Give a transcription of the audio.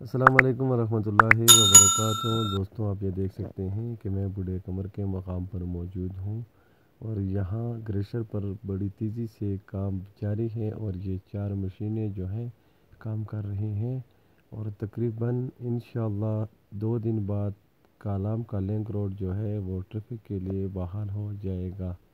अस्सलाम वालेकुम वरहमतुल्लाहि वबरकातुहू। दोस्तों, आप ये देख सकते हैं कि मैं बूढ़े कमर के मकाम पर मौजूद हूँ और यहाँ ग्रेशर पर बड़ी तेज़ी से काम जारी है और ये 4 मशीनें जो हैं काम कर रही हैं और तकरीबन इंशाअल्लाह 2 दिन बाद कालाम का लिंक रोड जो है वो ट्रैफिक के लिए बहाल हो जाएगा।